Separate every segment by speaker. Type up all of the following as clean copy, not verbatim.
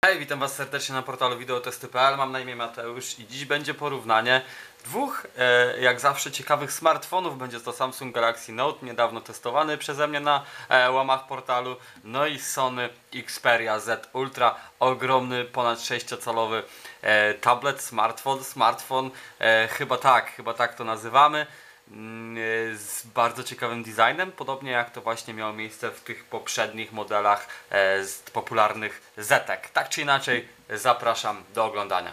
Speaker 1: Hej, witam Was serdecznie na portalu wideotesty.pl. Mam na imię Mateusz i dziś będzie porównanie dwóch, jak zawsze, ciekawych smartfonów. Będzie to Samsung Galaxy Note, niedawno testowany przeze mnie na łamach portalu. No i Sony Xperia Z Ultra, ogromny, ponad 6-calowy tablet, smartfon, chyba tak to nazywamy. Z bardzo ciekawym designem, podobnie jak to właśnie miało miejsce w tych poprzednich modelach z popularnych Zetek. Tak czy inaczej, zapraszam do oglądania.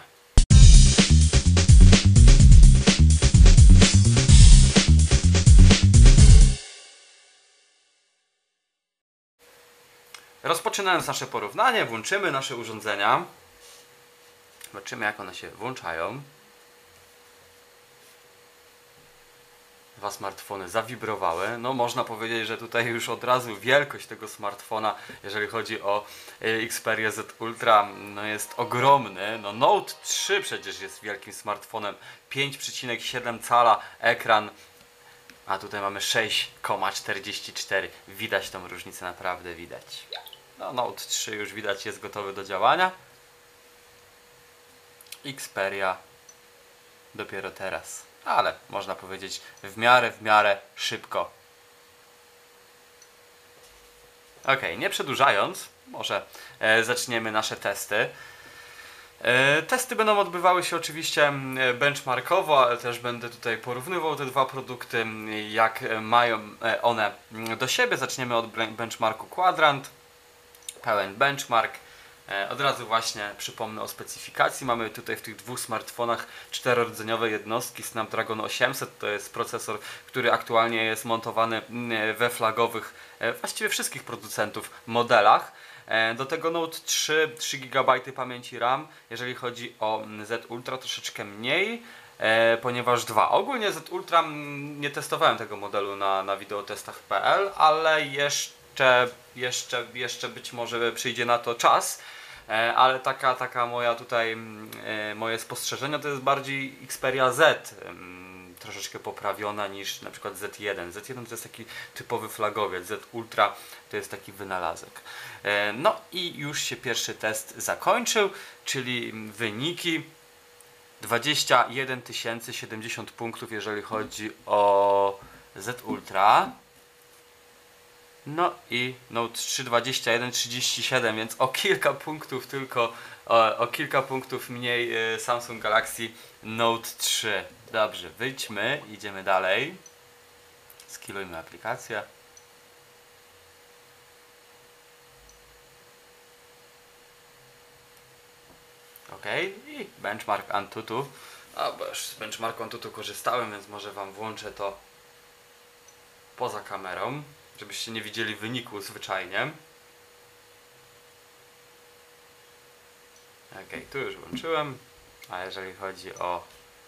Speaker 1: Rozpoczynając nasze porównanie, włączymy nasze urządzenia. Zobaczymy, jak one się włączają. Dwa smartfony zawibrowały. No można powiedzieć, że tutaj już od razu wielkość tego smartfona, jeżeli chodzi o Xperia Z Ultra, no jest ogromny. No Note 3 przecież jest wielkim smartfonem, 5,7 cala ekran, a tutaj mamy 6,44. Widać tą różnicę, naprawdę widać. No Note 3 już widać jest gotowy do działania. Xperia dopiero teraz, ale można powiedzieć w miarę szybko. Ok, nie przedłużając, może zaczniemy nasze testy. Testy będą odbywały się oczywiście benchmarkowo, ale też będę tutaj porównywał te dwa produkty, jak mają one do siebie. Zaczniemy od benchmarku Quadrant, pełen benchmark. Od razu właśnie przypomnę o specyfikacji. Mamy tutaj w tych dwóch smartfonach czterordzeniowe jednostki Snapdragon 800. To jest procesor, który aktualnie jest montowany we flagowych, właściwie wszystkich producentów, modelach. Do tego Note 3 GB pamięci RAM. Jeżeli chodzi o Z Ultra, troszeczkę mniej, ponieważ ogólnie Z Ultra, nie testowałem tego modelu na wideotestach.pl, ale jeszcze być może przyjdzie na to czas. Ale taka moja tutaj, moje spostrzeżenie to jest bardziej Xperia Z, troszeczkę poprawiona niż na przykład Z1. Z1 to jest taki typowy flagowiec, Z Ultra to jest taki wynalazek. No i już się pierwszy test zakończył, czyli wyniki 21 070 punktów, jeżeli chodzi o Z Ultra. No i Note 3 21,37, więc o kilka punktów tylko, o kilka punktów mniej Samsung Galaxy Note 3. Dobrze, wyjdźmy, idziemy dalej. Skillujmy aplikację. Ok, i benchmark Antutu. Bo już z benchmarku Antutu korzystałem, więc może Wam włączę to poza kamerą, żebyście nie widzieli wyniku zwyczajnie. Ok, tu już włączyłem. A jeżeli chodzi o...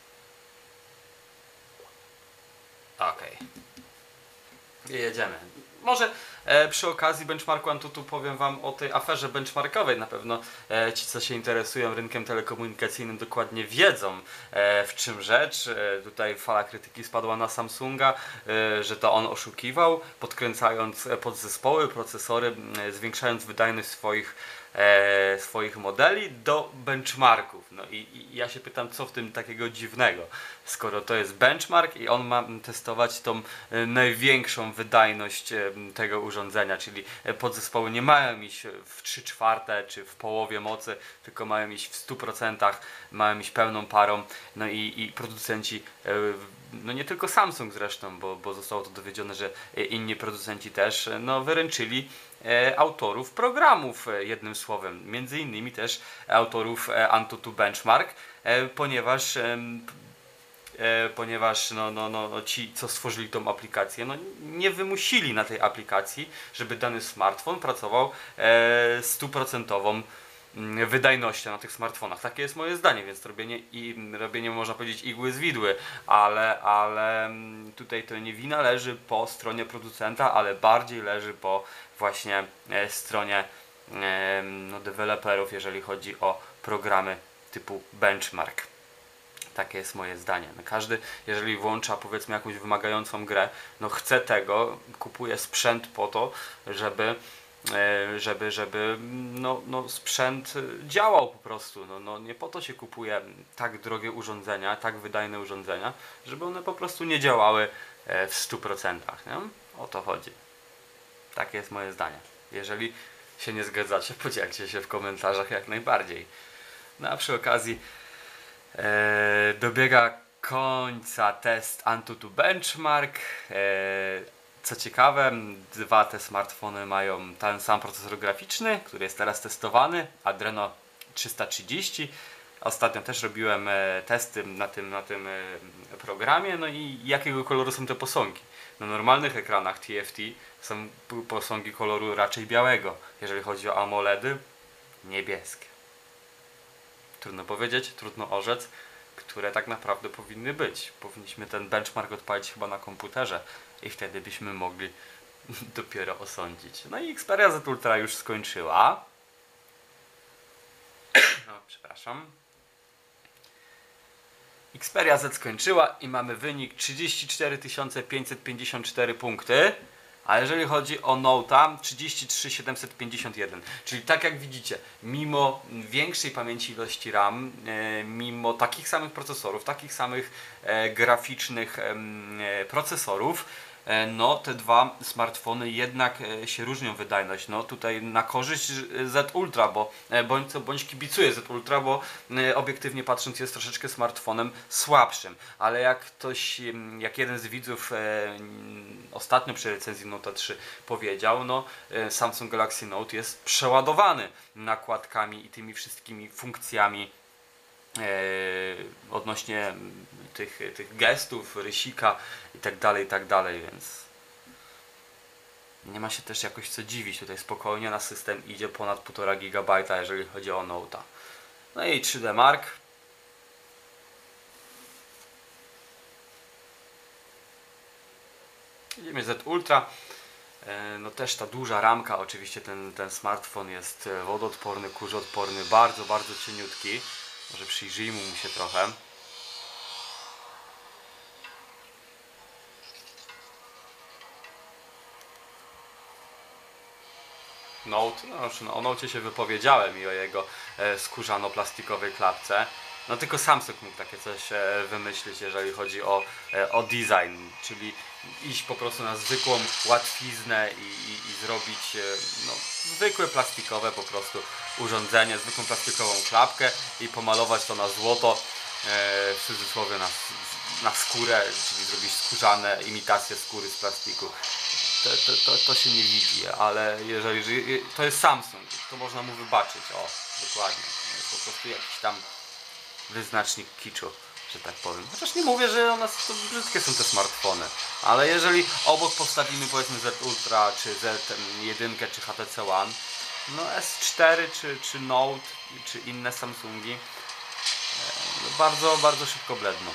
Speaker 1: Ok. I jedziemy. Może przy okazji benchmarku Antutu powiem Wam o tej aferze benchmarkowej. Na pewno ci, co się interesują rynkiem telekomunikacyjnym, dokładnie wiedzą, w czym rzecz. Tutaj fala krytyki spadła na Samsunga, że to on oszukiwał, podkręcając podzespoły, procesory, zwiększając wydajność swoich modeli do benchmarków. No i ja się pytam, co w tym takiego dziwnego, skoro to jest benchmark i on ma testować tą największą wydajność tego urządzenia, czyli podzespoły nie mają iść w 3/4 czy w połowie mocy, tylko mają iść w 100%, mają iść pełną parą. No i producenci, no nie tylko Samsung zresztą, bo zostało to dowiedzione, że inni producenci też, no wyręczyli autorów programów, jednym słowem, między innymi też autorów Antutu Benchmark, ponieważ ci, co stworzyli tą aplikację, no nie wymusili na tej aplikacji, żeby dany smartfon pracował 100% wydajnością na tych smartfonach. Takie jest moje zdanie, więc robienie można powiedzieć igły z widły, ale tutaj to nie wina leży po stronie producenta, ale bardziej leży po właśnie stronie deweloperów, jeżeli chodzi o programy typu benchmark. Takie jest moje zdanie. No każdy, jeżeli włącza, powiedzmy, jakąś wymagającą grę, no chce tego, kupuje sprzęt po to, żeby żeby sprzęt działał po prostu. Nie po to się kupuje tak drogie urządzenia, tak wydajne urządzenia, żeby one po prostu nie działały w 100%. Nie? O to chodzi. Takie jest moje zdanie. Jeżeli się nie zgadzacie, podzielcie się w komentarzach jak najbardziej. No a przy okazji dobiega końca test AnTuTu Benchmark. Co ciekawe, dwa te smartfony mają ten sam procesor graficzny, który jest teraz testowany, Adreno 330. Ostatnio też robiłem testy na tym programie. No i jakiego koloru są te posągi? Na normalnych ekranach TFT są posągi koloru raczej białego. Jeżeli chodzi o AMOLEDy, niebieskie. Trudno powiedzieć, trudno orzec, które tak naprawdę powinny być. Powinniśmy ten benchmark odpalić chyba na komputerze i wtedy byśmy mogli dopiero osądzić. No i Xperia Z Ultra już skończyła. No, przepraszam. Xperia Z skończyła i mamy wynik 34 554 punkty. A jeżeli chodzi o Note'a, 33 751. Czyli tak jak widzicie, mimo większej pamięci ilości RAM, mimo takich samych procesorów, takich samych graficznych procesorów, no te dwa smartfony jednak się różnią wydajność. No tutaj na korzyść Z Ultra, bo bądź kibicuję Z Ultra, bo obiektywnie patrząc jest troszeczkę smartfonem słabszym. Ale jak jeden z widzów ostatnio przy recenzji Note 3 powiedział, no Samsung Galaxy Note jest przeładowany nakładkami i tymi wszystkimi funkcjami odnośnie tych gestów, rysika i tak dalej, więc nie ma się też jakoś co dziwić. Tutaj spokojnie na system idzie ponad 1,5 GB, jeżeli chodzi o Note'a. No i 3D Mark. Idziemy Z Ultra. No też ta duża ramka, oczywiście ten smartfon jest wodoodporny, kurzoodporny, bardzo, bardzo cieniutki. Może przyjrzyjmy mu się trochę. Note, no już o Note się wypowiedziałem i o jego skórzano-plastikowej klapce. No tylko Samsung mógł takie coś wymyślić, jeżeli chodzi o design, czyli iść po prostu na zwykłą łatwiznę i zrobić zwykłe plastikowe po prostu urządzenie, zwykłą plastikową klapkę i pomalować to na złoto, w cudzysłowie na skórę, czyli zrobić skórzane imitacje skóry z plastiku. To się nie widzi, ale jeżeli to jest Samsung, to można mu wybaczyć, o, dokładnie. To jest po prostu jakiś tam wyznacznik kiczu, że tak powiem. Chociaż nie mówię, że to brzydkie są te smartfony, ale jeżeli obok postawimy powiedzmy Z Ultra, czy Z1, czy HTC One, no S4, czy Note, czy inne Samsungi, bardzo, bardzo szybko bledną.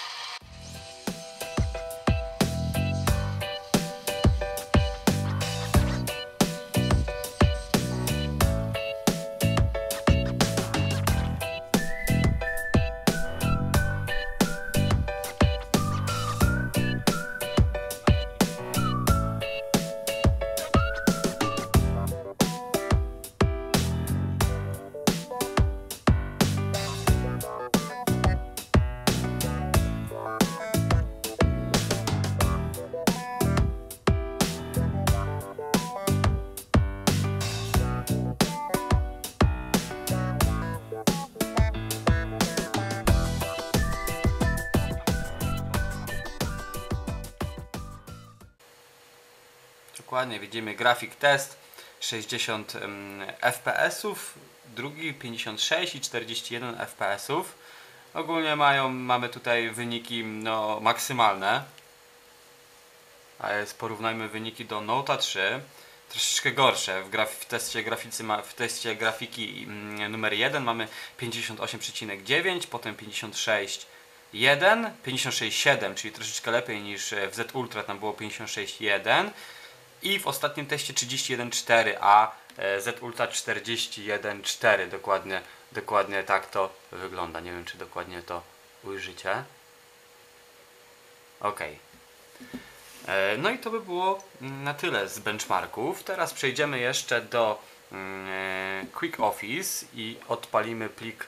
Speaker 1: Dokładnie widzimy grafik test 60 fps, drugi 56 i 41 fps. Ogólnie mamy tutaj wyniki maksymalne. A porównajmy wyniki do Note 3. Troszeczkę gorsze. W teście grafiki numer 1 mamy 58,9, potem 56,1, 56,7, czyli troszeczkę lepiej niż w Z Ultra, tam było 56,1. I w ostatnim teście 31,4, a Z Ultra 41,4. Dokładnie tak to wygląda. Nie wiem, czy dokładnie to ujrzycie. Ok. No i to by było na tyle z benchmarków. Teraz przejdziemy jeszcze do Quick Office i odpalimy plik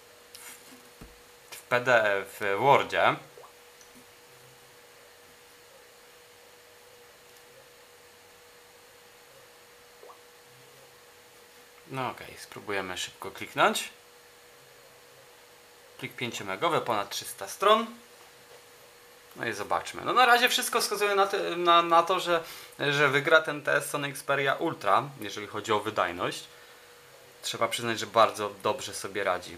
Speaker 1: w PDF w Wordzie. No okej, spróbujemy szybko kliknąć. Plik 5-megowy, ponad 300 stron. No i zobaczmy. No na razie wszystko wskazuje na to, że wygra ten test Sony Xperia Ultra, jeżeli chodzi o wydajność. Trzeba przyznać, że bardzo dobrze sobie radzi.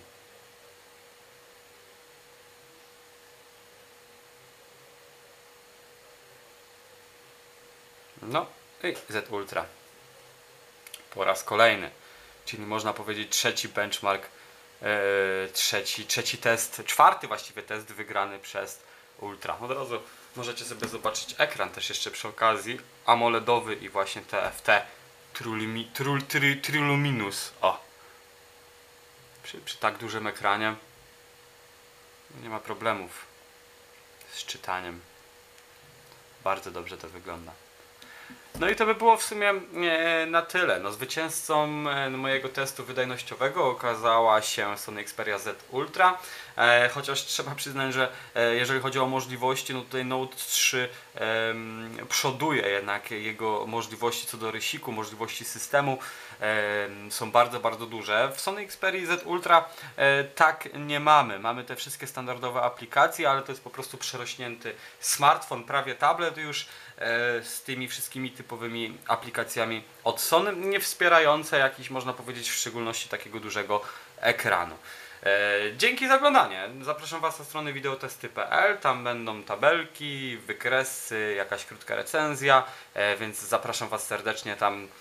Speaker 1: No i Z Ultra. Po raz kolejny. Czyli można powiedzieć trzeci benchmark, trzeci test, czwarty właściwie test wygrany przez Ultra. Od razu możecie sobie zobaczyć ekran też jeszcze przy okazji. AMOLEDowy i właśnie TFT Triluminous. O! Przy tak dużym ekranie nie ma problemów z czytaniem. Bardzo dobrze to wygląda. No i to by było w sumie na tyle. No, zwycięzcą mojego testu wydajnościowego okazała się Sony Xperia Z Ultra. Chociaż trzeba przyznać, że jeżeli chodzi o możliwości, no tutaj Note 3 przoduje jednak jego możliwości co do rysiku, możliwości systemu są bardzo, bardzo duże. W Sony Xperia Z Ultra tak nie mamy. Mamy te wszystkie standardowe aplikacje, ale to jest po prostu przerośnięty smartfon, prawie tablet już z tymi wszystkimi typowymi aplikacjami od Sony, nie wspierające jakiś, można powiedzieć, w szczególności takiego dużego ekranu. Dzięki za oglądanie. Zapraszam Was na stronę videotesty.pl, tam będą tabelki, wykresy, jakaś krótka recenzja, więc zapraszam Was serdecznie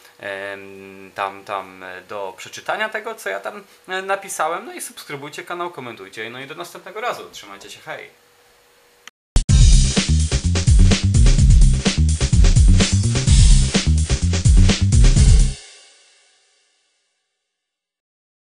Speaker 1: tam do przeczytania tego, co ja tam napisałem. No i subskrybujcie kanał, komentujcie, no i do następnego razu. Trzymajcie się, hej!